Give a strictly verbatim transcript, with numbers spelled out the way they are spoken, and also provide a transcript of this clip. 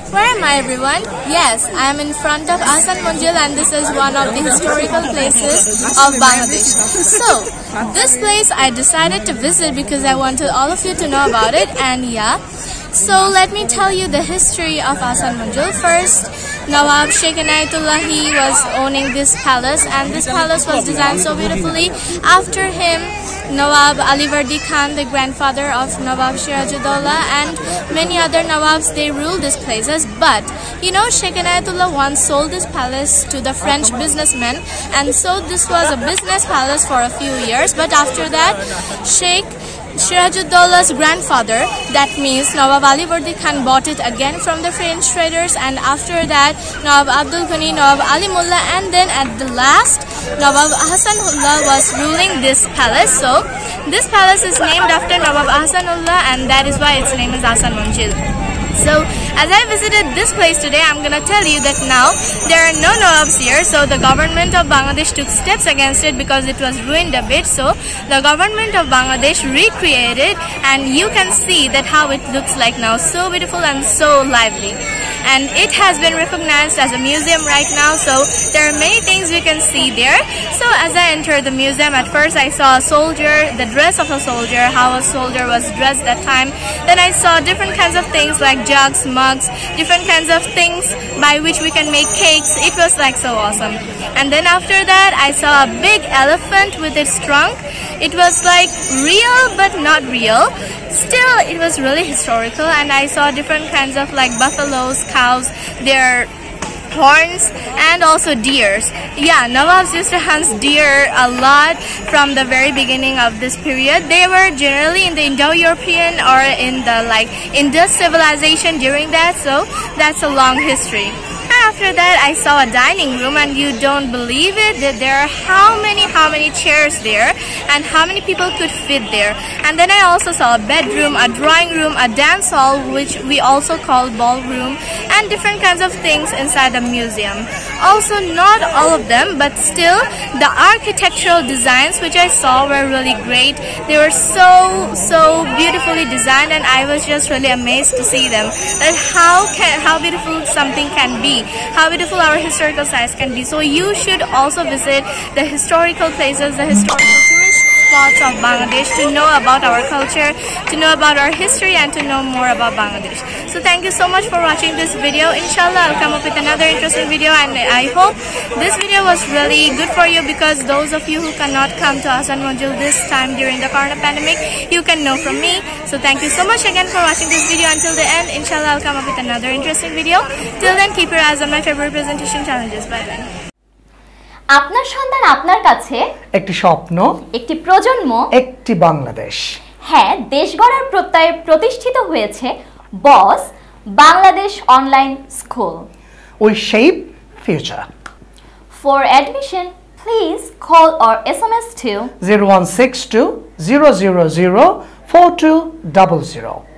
Where am I, everyone? Yes, I am in front of Ahsan Manzil, and this is one of the historical places of Bangladesh. So, this place I decided to visit because I wanted all of you to know about it, and yeah. So let me tell you the history of Ahsan Manzil. First, Nawab Sheikh Inayatullah, he was owning this palace, and this palace was designed so beautifully. After him, Nawab Alivardi Khan, the grandfather of Nawab Sirajuddaulah, and many other Nawabs, they ruled these places. But you know, Sheikh Inayatullah once sold this palace to the French businessmen, and so this was a business palace for a few years. But after that, Sheikh Sirajuddaullah's grandfather, that means Nawab Alivardi Khan, bought it again from the French traders, and after that Nawab Abdul Ghani, Nawab Ali Mullah, and then at the last Nawab Ahsanullah was ruling this palace. So this palace is named after Nawab Ahsanullah, and that is why its name is Ahsan Manzil. So as I visited this place today, I'm gonna tell you that now there are no Nawabs here. So the government of Bangladesh took steps against it because it was ruined a bit. So the government of Bangladesh recreated, and you can see that how it looks like now, so beautiful and so lively. And it has been recognized as a museum right now, so there are many things we can see there. So as I entered the museum, at first I saw a soldier, the dress of a soldier, how a soldier was dressed that time. Then I saw different kinds of things like jugs, mugs, different kinds of things by which we can make cakes. It was like so awesome. And then after that, I saw a big elephant with its trunk. It was like real but not real. Still, it was really historical, and I saw different kinds of like buffaloes, cows, their horns, and also deers. Yeah, Nawabs used to hunt deer a lot from the very beginning of this period. They were generally in the Indo-European or in the like Indus civilization during that, so that's a long history. After that, I saw a dining room, and you don't believe it that there are how many how many chairs there and how many people could fit there. And then I also saw a bedroom, a drawing room, a dance hall, which we also call ballroom, and different kinds of things inside the museum. Also, not all of them, but still the architectural designs which I saw were really great. They were so so beautifully designed, and I was just really amazed to see them. That how can how beautiful something can be, how beautiful our historical sites can be. So you should also visit the historical places, the historical tourist spots of Bangladesh, to know about our culture, to know about our history, and to know more about Bangladesh. So thank you so much for watching this video. Inshallah, I'll come up with another interesting video, and I hope this video was really good for you, because those of you who cannot come to Ahsan Manzil this time during the corona pandemic, you can know from me. So thank you so much again for watching this video until the end. Inshallah, I'll come up with another interesting video. Till then, keep your eyes on my favorite presentation challenges. Bye bye. আপনার সন্তান আপনার কাছে একটি স্বপ্ন, একটি প্রজন্ম, একটি বাংলাদেশ। হ্যাঁ, দেশ গড়ার প্রত্যয়ে প্রতিষ্ঠিত হয়েছে boss Bangladesh online school. We shape future. For admission, please call or S M S to zero one six two zero zero zero four two zero zero.